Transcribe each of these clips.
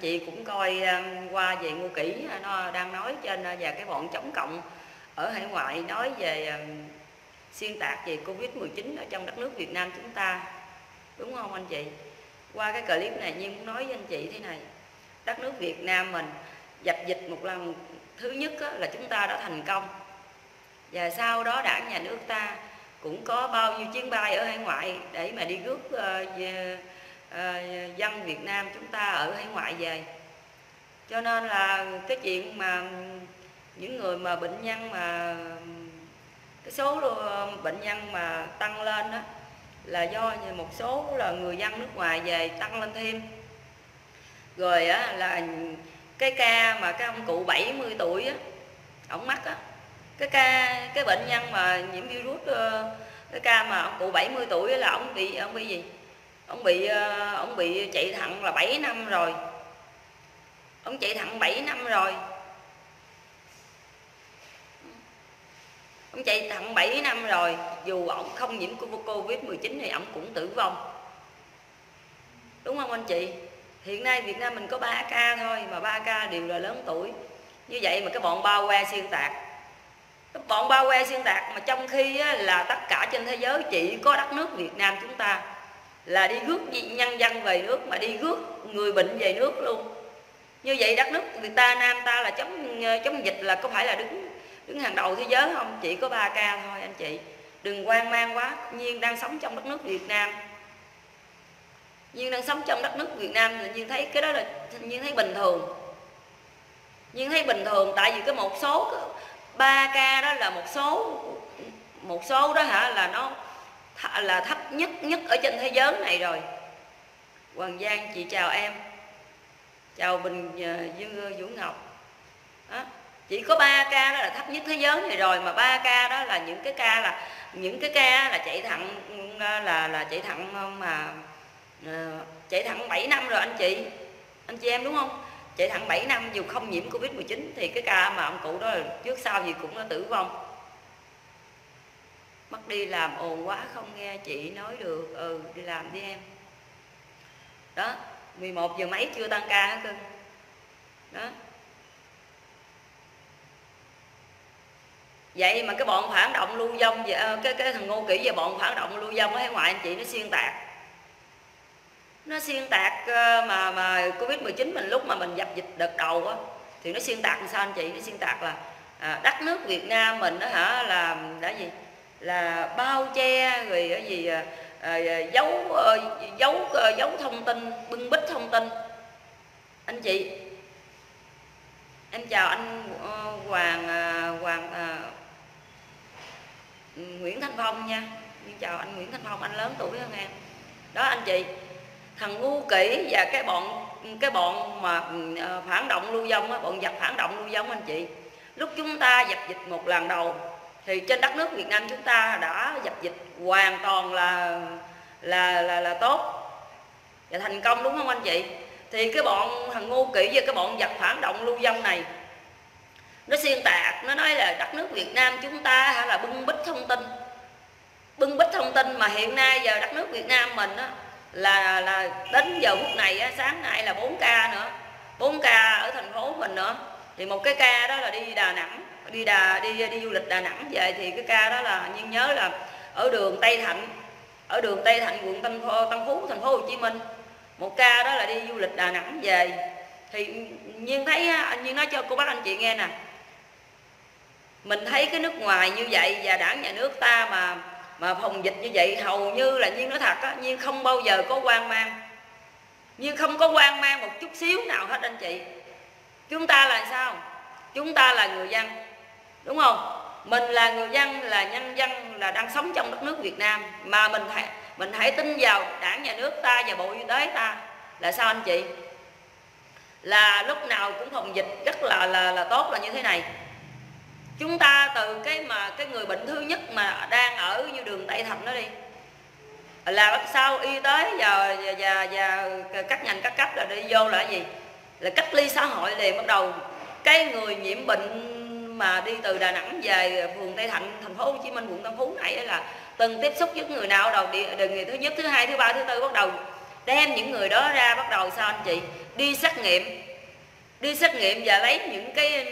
chị cũng coi qua về Ngô Kỷ, nó đang nói trên và cái bọn chống cộng ở hải ngoại nói về xuyên tạc về Covid-19 ở trong đất nước Việt Nam chúng ta, đúng không anh chị? Qua cái clip này Nhiên muốn nói với anh chị thế này: đất nước Việt Nam mình dập dịch một lần thứ nhất là chúng ta đã thành công, và sau đó đảng nhà nước ta cũng có bao nhiêu chuyến bay ở hải ngoại để mà đi rước dân Việt Nam chúng ta ở hải ngoại về. Cho nên là cái chuyện mà những người mà bệnh nhân mà cái số bệnh nhân mà tăng lên đó là do một số là người dân nước ngoài về tăng lên thêm. Rồi á, là cái ca mà cái ông cụ 70 tuổi á, ổng mắc á, cái bệnh nhân mà nhiễm virus, cái ca mà ông cụ 70 tuổi là ông bị gì? Ông bị chạy thận là 7 năm rồi. Ông chạy thận 7 năm rồi. Ông chạy thận 7 năm rồi, dù ông không nhiễm Covid-19 thì ông cũng tử vong. Đúng không anh chị? Hiện nay Việt Nam mình có 3 ca thôi, mà 3 ca đều là lớn tuổi. Như vậy mà cái bọn bao que xuyên tạc. Cái bọn bao que xuyên tạc mà trong khi là tất cả trên thế giới chỉ có đất nước Việt Nam chúng ta là đi rước nhân dân về nước, mà đi rước người bệnh về nước luôn. Như vậy đất nước Việt Nam ta là chống dịch là có phải là đứng hàng đầu thế giới không? Chỉ có 3 ca thôi anh chị. Đừng hoang mang quá. Nhiên đang sống trong đất nước Việt Nam. Nhiên đang sống trong đất nước Việt Nam thì Nhiên thấy cái đó là Nhiên thấy bình thường. Nhiên thấy bình thường tại vì cái một số 3 ca đó là một số đó hả, là nó là thấp nhất ở trên thế giới này rồi. Hoàng Giang chị chào em. Chào Bình Dương Vũ Ngọc. Đó. Chỉ có 3 ca đó là thấp nhất thế giới này rồi, mà 3 ca đó là những cái ca là chạy thận là chạy thận mà chạy thận 7 năm rồi anh chị em, đúng không? Chạy thận 7 năm dù không nhiễm Covid-19 thì cái ca mà ông cụ đó là trước sau gì cũng đã tử vong. Mất đi làm ồn quá không nghe chị nói được. Đi làm đi em. Đó, 11 giờ mấy chưa tăng ca hả cưng? Đó. Vậy mà cái bọn phản động lưu vong, cái thằng Ngô Kỷ và bọn phản động lưu vong ở hải ngoại anh chị, nó xuyên tạc. Nó xuyên tạc mà Covid-19 mình lúc mà mình dập dịch đợt đầu á, thì nó xuyên tạc làm sao anh chị? Nó xuyên tạc là đất nước Việt Nam mình đó hả, là đã gì? Là bao che rồi cái gì giấu thông tin, bưng bít thông tin. Anh chị, em chào anh Nguyễn Thanh Phong nha. Em chào anh Nguyễn Thanh Phong, anh lớn tuổi hơn em. Đó anh chị, thằng Ngô Kỷ và cái bọn mà phản động lưu vong á, bọn giặc phản động lưu vong anh chị, lúc chúng ta dập dịch một lần đầu thì trên đất nước Việt Nam chúng ta đã dập dịch hoàn toàn là tốt và thành công, đúng không anh chị? Thì cái bọn thằng Ngô Kỷ và cái bọn giặc phản động lưu vong này nó xuyên tạc, nó nói là đất nước Việt Nam chúng ta hay là bưng bít thông tin mà hiện nay giờ đất nước Việt Nam mình á, là đến giờ phút này á, sáng nay là 4 ca nữa, 4 ca ở thành phố mình nữa. Thì một cái ca đó là đi Đà Nẵng, đi du lịch Đà Nẵng về, thì cái ca đó là Nhiên nhớ là ở đường Tây Thạnh, quận Tân Phú, thành phố Hồ Chí Minh. Một ca đó là đi du lịch Đà Nẵng về. Thì Nhiên thấy, Nhiên nói cho cô bác anh chị nghe nè, mình thấy cái nước ngoài như vậy và đảng nhà nước ta mà phòng dịch như vậy, hầu như là Nhiên nói thật á, Nhiên không bao giờ có hoang mang. Nhiên không có hoang mang một chút xíu nào hết anh chị. Chúng ta là sao? Chúng ta là người dân, đúng không? Mình là người dân, là nhân dân, là đang sống trong đất nước Việt Nam, mà mình hãy tin vào đảng nhà nước ta và Bộ Y tế ta là sao anh chị? Là lúc nào cũng phòng dịch rất là tốt, là như thế này. Chúng ta từ cái người bệnh thứ nhất mà đang ở như đường Tây Thạnh đó đi, là bắt sau y tế và các ngành các cấp là đi vô là gì? Là cách ly xã hội liền. Bắt đầu cái người nhiễm bệnh mà đi từ Đà Nẵng về phường Tây Thạnh, thành phố Hồ Chí Minh, quận Tân Phú này là từng tiếp xúc với người nào đầu, người thứ nhất, thứ hai, thứ ba, thứ tư, bắt đầu đem những người đó ra bắt đầu sao anh chị đi xét nghiệm và lấy những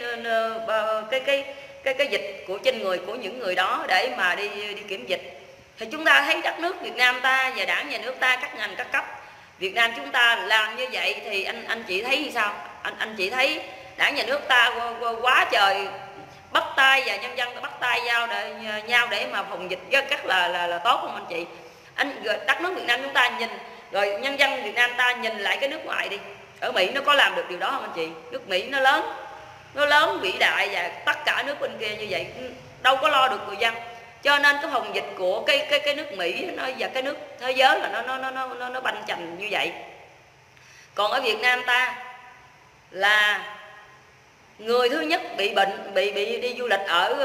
cái dịch của trên người của những người đó để mà đi kiểm dịch. Thì chúng ta thấy đất nước Việt Nam ta và đảng nhà nước ta, các ngành các cấp Việt Nam chúng ta làm như vậy thì anh chị thấy như sao? Anh chị thấy đảng nhà nước ta quá trời bắt tay và nhân dân bắt tay nhau để mà phòng dịch rất là tốt không anh chị? Đất nước Việt Nam chúng ta nhìn, rồi nhân dân Việt Nam ta nhìn lại cái nước ngoài đi, ở Mỹ nó có làm được điều đó không anh chị? Nước Mỹ nó lớn vĩ đại, và tất cả nước bên kia như vậy đâu có lo được người dân. Cho nên cái phòng dịch của cái nước Mỹ nó và cái nước thế giới là nó banh chành như vậy. Còn ở Việt Nam ta là người thứ nhất bị bệnh, bị đi du lịch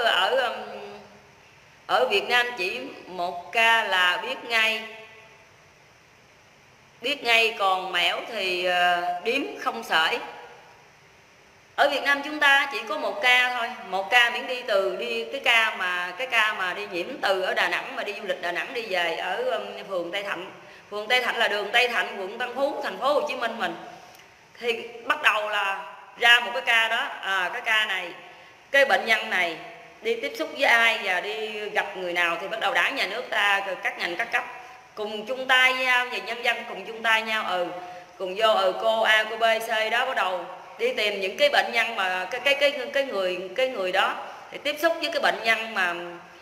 ở Việt Nam chỉ một ca là biết ngay, còn mẻo thì điếm không sởi. Ở Việt Nam chúng ta chỉ có một ca thôi, một ca miễn cái ca mà đi nhiễm từ ở Đà Nẵng mà đi du lịch Đà Nẵng đi về ở phường Tây Thạnh. Phường Tây Thạnh là đường Tây Thạnh, quận Tân Phú, thành phố Hồ Chí Minh mình. Thì bắt đầu là ra một cái ca đó, cái ca này, cái bệnh nhân này đi tiếp xúc với ai và đi gặp người nào thì bắt đầu đảng nhà nước ta, các ngành các cấp cùng chung tay nhau, và nhân dân cùng chung tay nhau, cùng vô cô A, cô B, C đó bắt đầu đi tìm những cái bệnh nhân mà cái người đó thì tiếp xúc với cái bệnh nhân mà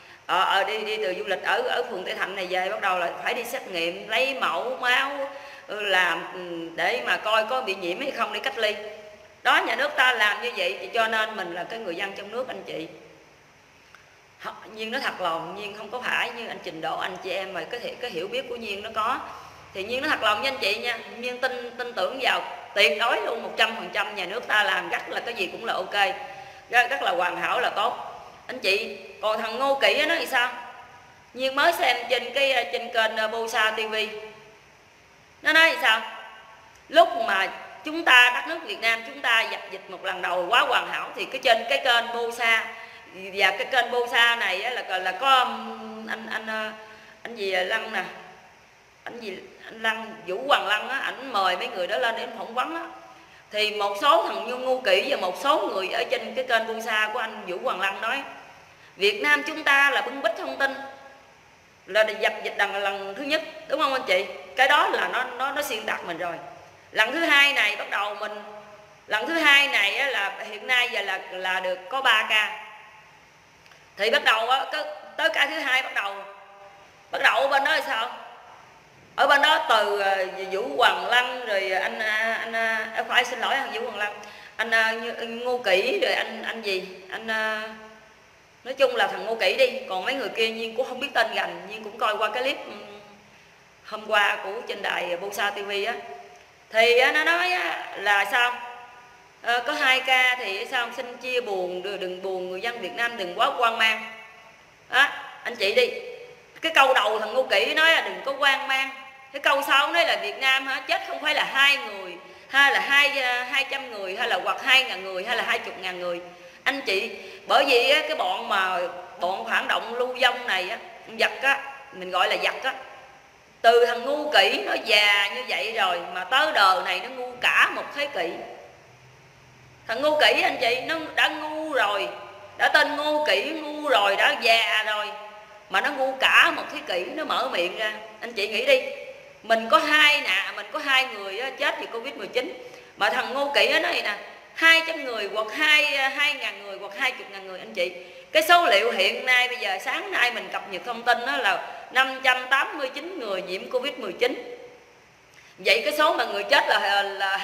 đi từ du lịch ở phường Tây Thạnh này về, bắt đầu là phải đi xét nghiệm, lấy mẫu máu làm để mà coi có bị nhiễm hay không để cách ly. Đó, nhà nước ta làm như vậy thì cho nên mình là cái người dân trong nước anh chị. Nhiên nó thật lòng, Nhiên không có phải như anh Trình Độ, anh chị em mà cái hiểu biết của Nhiên nó có thì Nhiên nó thật lòng với anh chị nha. Nhiên tin tưởng vào tuyệt đối luôn 100% nhà nước ta làm rất là cái gì cũng là ok, rất là hoàn hảo, là tốt anh chị. Còn thằng Ngô Kỵ nó thì sao? Nhiên mới xem trên kênh Bosa TV, nó nói thì sao? Lúc mà chúng ta, đất nước Việt Nam chúng ta dập dịch một lần đầu quá hoàn hảo thì trên cái kênh Bosa, và cái kênh Bosa này là có anh gì Lăng nè, anh Lăng, Vũ Hoàng Lăng á, ảnh mời mấy người đó lên để phỏng vấn á. Thì một số thằng Ngu Kỵ và một số người ở trên cái kênh Bosa của anh Vũ Hoàng Lăng nói Việt Nam chúng ta là bưng bít thông tin, là dập dịch lần thứ nhất, đúng không anh chị? Cái đó là nó xuyên tạc mình rồi. Lần thứ hai này bắt đầu lần thứ hai này á, là hiện nay giờ là được có 3 ca. Thì bắt đầu á, tới ca thứ hai bắt đầu ở bên đó là sao? Ở bên đó từ Vũ Hoàng Lăng, rồi anh phải xin lỗi anh Vũ Hoàng Lăng, anh Ngô Kỵ, rồi anh gì nói chung là thằng Ngô Kỵ đi, còn mấy người kia Nhiên cũng không biết tên gần. Nhiên cũng coi qua cái clip hôm qua của trên đài Bosa TV á, thì nó nói là sao có 2 ca thì sao xin chia buồn, đừng buồn, người dân Việt Nam đừng quá hoang mang đó anh chị đi. Cái câu đầu thằng Ngô Kỵ nói là đừng có hoang mang, cái câu sau nói là Việt Nam chết không phải là 2 người, hay là 200 người, hay là hoặc 2.000 người, hay là 20.000 người anh chị. Bởi vì cái bọn phản động lưu vong này á, giặc á, mình gọi là giặc á, từ thằng Ngu Kỵ nó già như vậy rồi mà tới đời này nó ngu cả một thế kỷ. Thằng Ngô Kỵ anh chị nó đã ngu rồi, đã tên Ngô Kỵ ngu rồi, đã già rồi mà nó ngu cả một thế kỷ, nó mở miệng ra. Anh chị nghĩ đi, mình có 2 người chết vì Covid-19 mà thằng Ngô Kỵ nó nói nè 200 người hoặc 2.000 người hoặc 20.000 người anh chị. Cái số liệu hiện nay bây giờ sáng nay mình cập nhật thông tin đó là 589 người nhiễm Covid-19. Vậy cái số mà người chết là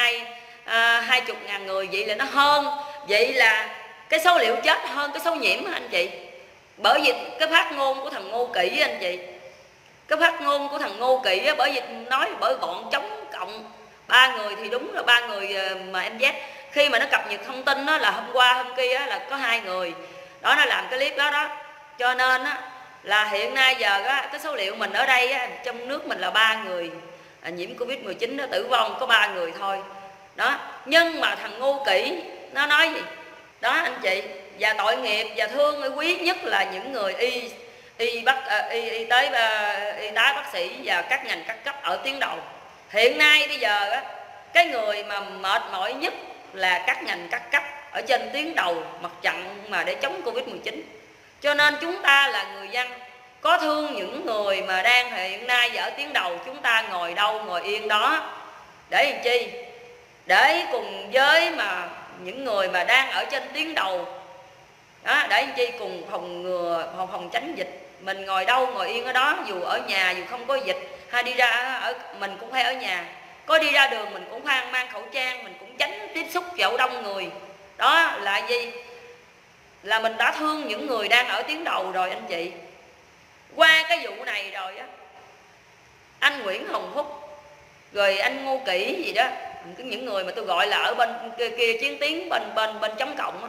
20.000 người, vậy là nó hơn, vậy là cái số liệu chết hơn cái số nhiễm anh chị. Bởi vì cái phát ngôn của thằng Ngô Kỵ anh chị, cái phát ngôn của thằng Ngô Kỵ á, bởi vì nói bởi bọn chống cộng 3 người thì đúng là 3 người mà em dắt. Khi mà nó cập nhật thông tin đó là hôm qua hôm kia là có 2 người đó, nó làm cái clip đó. Cho nên á, là hiện nay giờ á, cái số liệu mình ở đây á, trong nước mình là 3 người nhiễm Covid-19 nó tử vong có 3 người thôi đó. Nhưng mà thằng Ngô Kỵ nó nói gì đó anh chị, và tội nghiệp và thương quý nhất là những người y tá bác sĩ và các ngành các cấp ở tuyến đầu. Hiện nay bây giờ á, cái người mà mệt mỏi nhất là các ngành các cấp ở trên tuyến đầu mặt trận mà để chống Covid-19. Cho nên chúng ta là người dân có thương những người mà đang hiện nay ở tuyến đầu, chúng ta ngồi đâu ngồi yên đó để làm chi? Để cùng với mà những người mà đang ở trên tuyến đầu đó, để làm chi? Cùng phòng ngừa, phòng tránh dịch. Mình ngồi đâu ngồi yên ở đó, dù ở nhà dù không có dịch hay đi ra mình cũng phải ở nhà. Có đi ra đường mình cũng phải mang khẩu trang, mình cũng tránh tiếp xúc chỗ đông người. Đó là gì? Là mình đã thương những người đang ở tuyến đầu rồi anh chị. Qua cái vụ này rồi á, anh Nguyễn Hồng Phúc rồi anh Ngô Kỷ gì đó, những người mà tôi gọi là ở bên kia chiến tiến bên chống cộng á,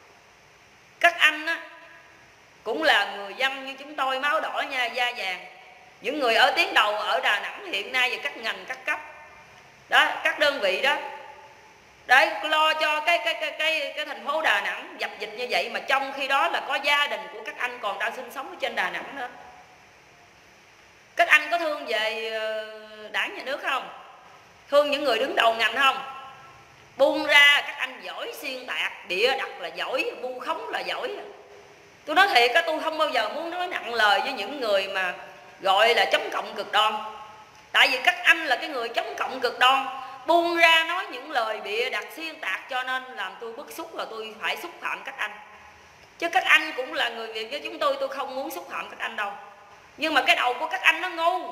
các anh á cũng là người dân như chúng tôi, máu đỏ nha, da vàng. Những người ở tuyến đầu ở Đà Nẵng hiện nay và các ngành các cấp đó, các đơn vị đó để lo cho cái thành phố Đà Nẵng dập dịch như vậy, mà trong khi đó là có gia đình của các anh còn đang sinh sống ở trên Đà Nẵng nữa. Các anh có thương về đảng nhà nước không? Thương những người đứng đầu ngành không? Buông ra các anh giỏi xuyên tạc, bịa đặt là giỏi, vu khống là giỏi. Tôi nói thiệt, tôi không bao giờ muốn nói nặng lời với những người mà gọi là chống cộng cực đoan. Tại vì các anh là cái người chống cộng cực đoan, buông ra nói những lời bịa đặt xuyên tạc, cho nên làm tôi bức xúc là tôi phải xúc phạm các anh. Chứ các anh cũng là người Việt với chúng tôi không muốn xúc phạm các anh đâu. Nhưng mà cái đầu của các anh nó ngu.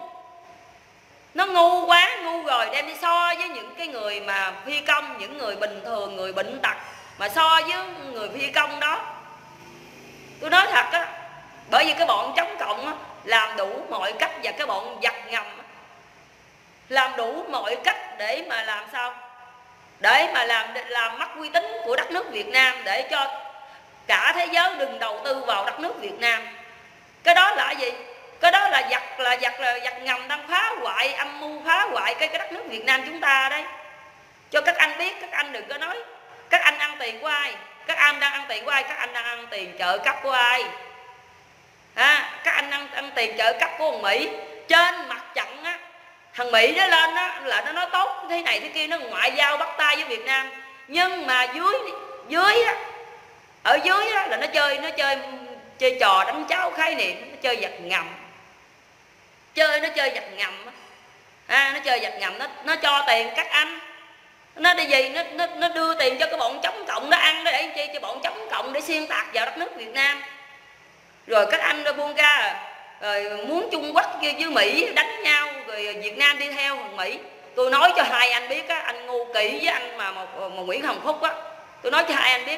Nó ngu quá, ngu rồi đem đi so với những cái người mà phi công, những người bình thường, người bệnh tật, mà so với người phi công đó. Tôi nói thật á, bởi vì cái bọn chống cộng á, làm đủ mọi cách, và cái bọn giặc ngầm á, làm đủ mọi cách để mà làm sao? Để mà làm mất uy tín của đất nước Việt Nam, để cho cả thế giới đừng đầu tư vào đất nước Việt Nam. Cái đó là gì? Cái đó là giặc ngầm đang phá hoại, âm mưu phá hoại cái đất nước Việt Nam chúng ta đấy. Cho các anh biết, các anh đừng có nói các anh ăn tiền của ai. Các anh đang ăn tiền của ai? Các anh đang ăn tiền trợ cấp của ai? Các anh ăn tiền trợ cấp của thằng Mỹ. Trên mặt trận á, thằng Mỹ nó lên á, là nó nói tốt thế này thế kia, nó ngoại giao bắt tay với Việt Nam. Nhưng mà dưới á, ở dưới á, là nó chơi trò đánh cháo khái niệm, nó chơi giặc ngầm. Nó chơi giặc ngầm á. Nó chơi giặc ngầm, nó cho tiền các anh. Nó đi gì? Nó đưa tiền cho cái bọn chống cộng nó ăn, để chi? Cho bọn chống cộng để xuyên tạc vào đất nước Việt Nam. Rồi các anh đã buông ra rồi muốn Trung Quốc với Mỹ đánh nhau, rồi Việt Nam đi theo thằng Mỹ. Tôi nói cho hai anh biết á, anh Ngô Kỷ với anh mà Nguyễn Hồng Phúc á, tôi nói cho hai anh biết,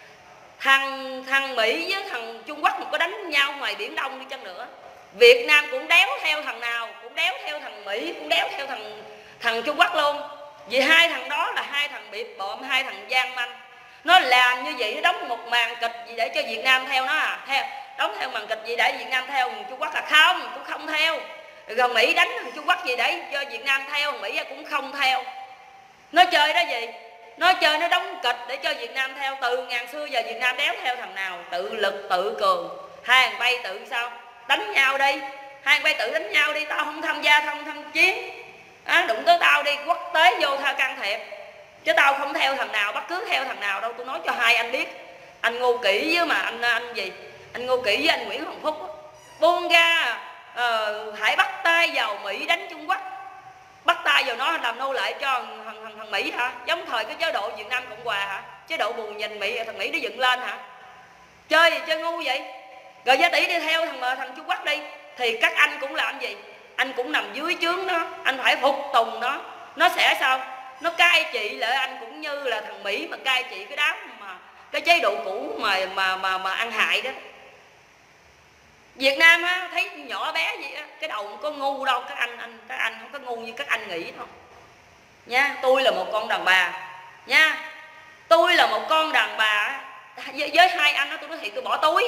thằng Mỹ với thằng Trung Quốc mà có đánh nhau ngoài Biển Đông đi chăng nữa, Việt Nam cũng đéo theo thằng nào, cũng đéo theo thằng Mỹ, cũng đéo theo thằng Trung Quốc luôn. Vì hai thằng đó là hai thằng biệt bợm, hai thằng gian manh. Nó làm như vậy, nó đóng một màn kịch gì để cho Việt Nam theo nó đóng theo màn kịch gì để Việt Nam theo thằng Trung Quốc là không, cũng không theo. Rồi Mỹ đánh thằng Trung Quốc gì để cho Việt Nam theo, thằng Mỹ cũng không theo. Nó chơi đó gì? Nó chơi, nó đóng kịch để cho Việt Nam theo. Từ ngàn xưa giờ Việt Nam đéo theo thằng nào, tự lực tự cường. Hai thằng bay tự sao? Đánh nhau đi, hai thằng bay tự đánh nhau đi, tao không tham gia, không tham chiến. Đụng tới tao đi, quốc tế vô tha can thiệp. Chứ tao không theo thằng nào, bất cứ theo thằng nào đâu. Tôi nói cho hai anh biết. Anh Ngô Kỷ với mà anh gì? Anh Ngô Kỷ với anh Nguyễn Hồng Phúc đó, buông ra hãy bắt tay vào Mỹ đánh Trung Quốc, bắt tay vào nó làm nô lệ cho thằng Mỹ hả? Giống thời cái chế độ Việt Nam Cộng Hòa hả? Chế độ bù nhìn Mỹ, thằng Mỹ nó dựng lên hả? Chơi ngu vậy. Rồi Giá Tỷ đi theo thằng Trung Quốc đi, thì các anh cũng làm gì? Anh cũng nằm dưới trướng nó, anh phải phục tùng nó. Nó sẽ sao? Nó cai trị lại anh, cũng như là thằng Mỹ mà cai trị cái đám mà cái chế độ cũ mà ăn hại đó. Việt Nam á, thấy nhỏ bé vậy á, cái đầu không có ngu đâu. Các anh không có ngu như các anh nghĩ đâu nha. Tôi là một con đàn bà nha, tôi là một con đàn bà. Với hai anh đó, tôi nói thiệt, tôi bỏ túi.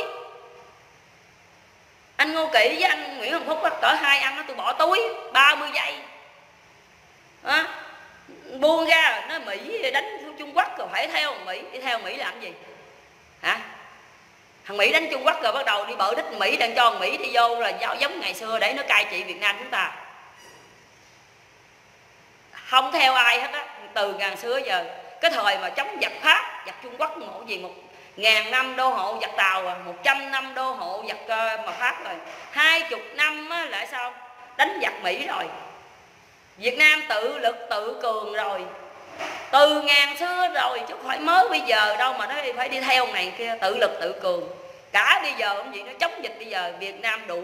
Anh Ngô Kỷ với anh Nguyễn Hồng Phúc đó, cỡ hai anh đó tôi bỏ túi 30 giây đó. Buông ra nó Mỹ đánh Trung Quốc rồi phải theo Mỹ. Đi theo Mỹ làm gì hả? Thằng Mỹ đánh Trung Quốc rồi bắt đầu đi bợ đích Mỹ, đang cho Mỹ đi vô là giống ngày xưa để nó cai trị Việt Nam chúng ta. không theo ai hết á, từ ngàn xưa giờ. Cái thời mà chống giặc Pháp, giặc Trung Quốc một gì 1000 năm đô hộ giặc Tàu, 100 năm đô hộ giặc mà Pháp rồi, 20 năm á, lại sao đánh giặc Mỹ rồi. Việt Nam tự lực tự cường rồi, từ ngàn xưa rồi, chứ không phải mới bây giờ đâu mà nó phải đi theo này kia. Tự lực tự cường. Cả bây giờ ông gì nó chống dịch, bây giờ Việt Nam đủ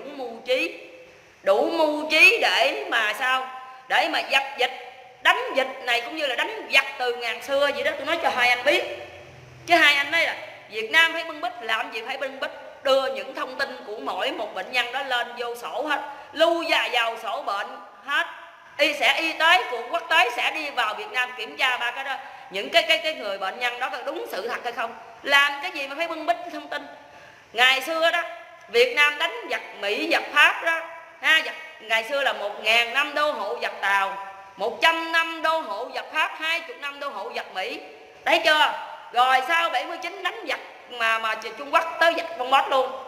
mưu trí để mà sao, để mà dập dịch, đánh dịch này cũng như là đánh giặc từ ngàn xưa vậy đó. Tôi nói cho hai anh biết, chứ hai anh nói là Việt Nam phải bưng bít, làm gì phải bưng bít, đưa những thông tin của mỗi một bệnh nhân đó lên vô sổ hết, lưu vào sổ bệnh hết. Y tế của quốc tế sẽ đi vào Việt Nam kiểm tra ba cái đó, những cái người bệnh nhân đó có đúng sự thật hay không. Làm cái gì mà phải bưng bít thông tin. Ngày xưa đó Việt Nam đánh giặc Mỹ, giặc Pháp đó ha, ngày xưa là 1000 năm đô hộ giặc Tàu, 100 năm đô hộ giặc Pháp, 20 năm đô hộ giặc Mỹ, thấy chưa? Rồi sau 79 đánh giặc mà Trung Quốc tới giặc Pol Pot luôn.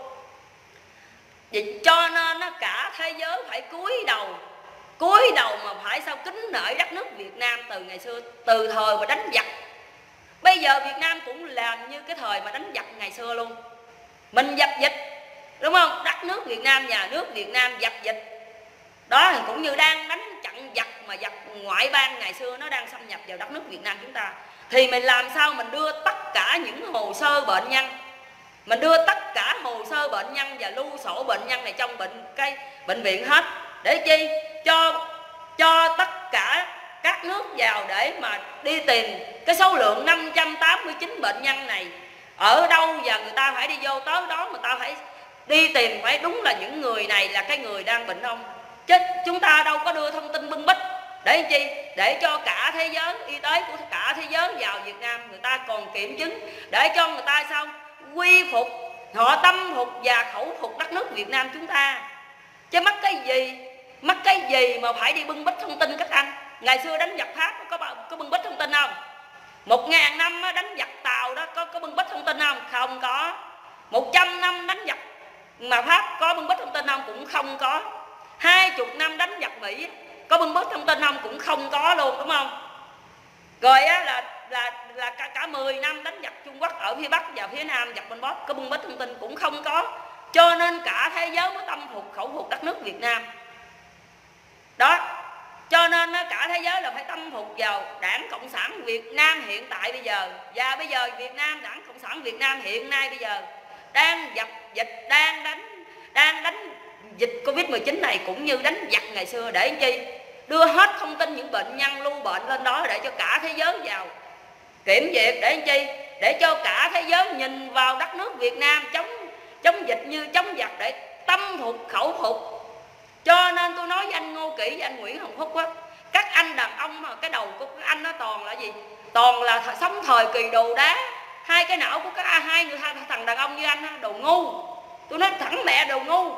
Vì cho nên cả thế giới phải cúi đầu mà phải sao kính nể đất nước Việt Nam từ ngày xưa, từ thời mà đánh giặc. Bây giờ Việt Nam cũng làm như cái thời mà đánh giặc ngày xưa luôn. Mình dập dịch, đúng không? Đất nước Việt Nam, nhà nước Việt Nam dập dịch. Đó thì cũng như đang đánh chặn giặc, mà giặc ngoại bang ngày xưa nó đang xâm nhập vào đất nước Việt Nam chúng ta. Thì mình làm sao mình đưa tất cả những hồ sơ bệnh nhân, mình đưa tất cả hồ sơ bệnh nhân và lưu sổ bệnh nhân này trong bệnh viện hết. Để chi? Cho tất cả các nước vào để mà đi tìm cái số lượng 589 bệnh nhân này ở đâu, và người ta phải đi vô tới đó, người ta phải đi tìm, phải đúng là những người này là cái người đang bệnh không. Chứ chúng ta đâu có đưa thông tin bưng bít. Để chi? Để cho cả thế giới, y tế của cả thế giới vào Việt Nam, người ta còn kiểm chứng, để cho người ta sao quy phục, họ tâm phục và khẩu phục đất nước Việt Nam chúng ta. Chứ mắc cái gì mà phải đi bưng bít thông tin các anh. Ngày xưa đánh giặc Pháp có bưng bít thông tin không? 1000 năm đánh giặc Tàu đó có bưng bít thông tin không? Không có. 100 năm đánh giặc mà Pháp có bưng bít thông tin không? Cũng không có. 20 năm đánh giặc Mỹ có bưng bít thông tin không? Cũng không có luôn, đúng không? Rồi á là cả 10 năm đánh giặc Trung Quốc ở phía Bắc và phía Nam, giặc Pol Pot, có bưng bít thông tin cũng không có. Cho nên cả thế giới mới tâm phục khẩu phục đất nước Việt Nam đó. Cho nên cả thế giới là phải tâm phục vào Đảng Cộng sản Việt Nam hiện tại bây giờ. Và bây giờ Việt Nam, Đảng Cộng sản Việt Nam hiện nay bây giờ đang dập dịch, đang đánh dịch Covid-19 này cũng như đánh giặc ngày xưa. Để chi? Đưa hết thông tin những bệnh nhân lưu bệnh lên đó để cho cả thế giới vào kiểm duyệt. Để chi? Để cho cả thế giới nhìn vào đất nước Việt Nam chống dịch như chống giặc, để tâm phục khẩu phục. Cho nên tôi nói với anh Ngô Kỷ và anh Nguyễn Hồng Phúc á, các anh đàn ông mà cái đầu của các anh nó toàn là gì? Toàn là sống thời kỳ đồ đá. Hai cái não của hai thằng đàn ông như anh á, đồ ngu. Tôi nói thẳng mẹ đồ ngu.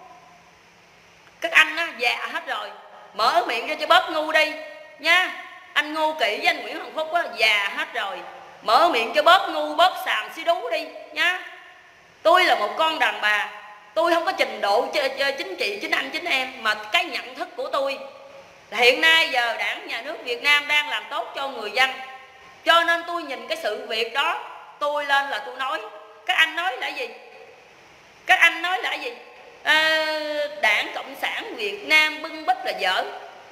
Các anh á, già hết rồi, mở miệng ra cho bớt ngu đi nha. Anh Ngô Kỷ với anh Nguyễn Hồng Phúc á, già hết rồi, mở miệng cho bớt ngu, bớt xàm xí đú đi nha. Tôi là một con đàn bà, tôi không có trình độ chính trị, chính anh, chính em, mà cái nhận thức của tôi là hiện nay giờ Đảng, Nhà nước Việt Nam đang làm tốt cho người dân. Cho nên tôi nhìn cái sự việc đó, tôi lên là tôi nói. Các anh nói là gì? Các anh nói là gì? Đảng Cộng sản Việt Nam bưng bít là dở.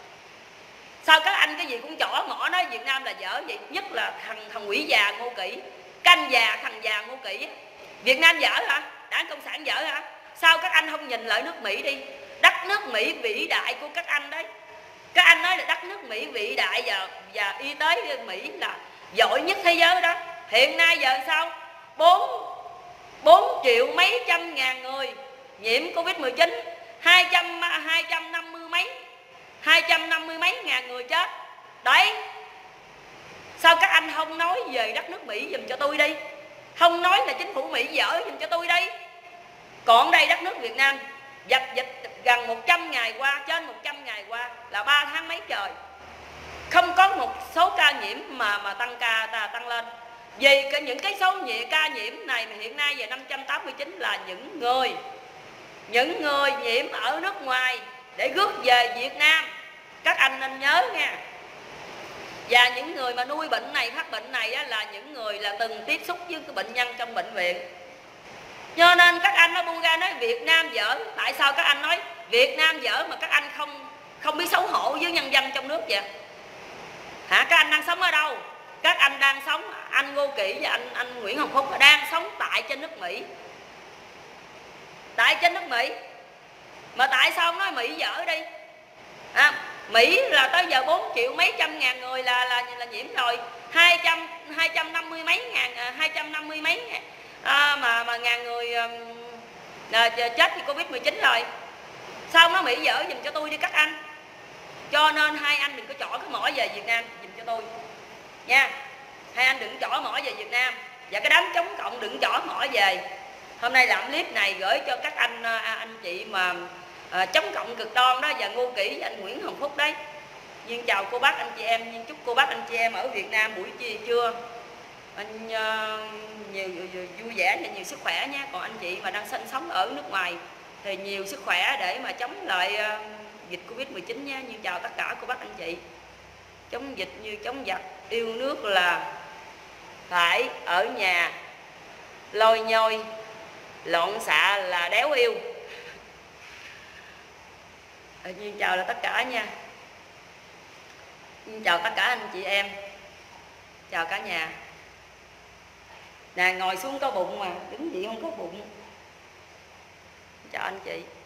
Sao các anh cái gì cũng chỏ ngõ nói Việt Nam là dở vậy? Nhất là thằng quỷ già Ngô Kỷ, thằng già Ngô Kỷ. Việt Nam dở hả? Đảng Cộng sản dở hả? Sao các anh không nhìn lại nước Mỹ đi? Đất nước Mỹ vĩ đại của các anh đấy. Các anh nói là đất nước Mỹ vĩ đại và y tế Mỹ là giỏi nhất thế giới đó. Hiện nay giờ sao? 4 triệu mấy trăm ngàn người nhiễm Covid-19, 250 mấy ngàn người chết. Đấy. Sao các anh không nói về đất nước Mỹ giùm cho tôi đi? Không nói là chính phủ Mỹ dở giùm cho tôi đi. Còn đây đất nước Việt Nam dập dịch gần 100 ngày qua, trên 100 ngày qua là 3 tháng mấy trời, không có một số ca nhiễm mà tăng lên. Vì những cái số ca nhiễm này mà hiện nay về 589 là những người nhiễm ở nước ngoài để rước về Việt Nam. Các anh nên nhớ nha. Và những người mà nuôi bệnh này, phát bệnh này á, là những người là từng tiếp xúc với cái bệnh nhân trong bệnh viện. Cho nên các anh nói buông ra nói Việt Nam dở. Tại sao các anh nói Việt Nam dở mà các anh không biết xấu hổ với nhân dân trong nước vậy? Hả? Các anh đang sống ở đâu? Các anh đang sống, anh Ngô Kỵ và anh Nguyễn Hồng Phúc đang sống tại trên nước Mỹ. Tại trên nước Mỹ. Mà tại sao không nói Mỹ dở đi? Mỹ là tới giờ 4 triệu mấy trăm ngàn người là nhiễm rồi, 250 mấy ngàn mà ngàn người chết vì Covid-19 rồi. Sao nó Mỹ dở giùm cho tôi đi các anh. Cho nên hai anh đừng có chỏ cái mỏ về Việt Nam giùm cho tôi nha. Hai anh đừng chỏ mỏ về Việt Nam, và cái đám chống cộng đừng chỏ mỏ về. Hôm nay làm clip này gửi cho các anh chị mà chống cộng cực đoan đó, và Ngô Kỵ và anh Nguyễn Hồng Phúc đấy. Nhưng chào cô bác anh chị em, nhưng chúc cô bác anh chị em ở Việt Nam buổi trưa anh nhiều vui vẻ và nhiều sức khỏe nha. Còn anh chị mà đang sinh sống ở nước ngoài thì nhiều sức khỏe để mà chống lại dịch Covid-19 nha. Nhưng chào tất cả cô bác anh chị. Chống dịch như chống giặc, yêu nước là phải ở nhà, lôi nhôi loạn xạ là đéo yêu. Nhưng chào là tất cả nha. Nhưng chào tất cả anh chị em, chào cả nhà. Nè ngồi xuống có bụng mà đứng dậy không có bụng. Chào anh chị.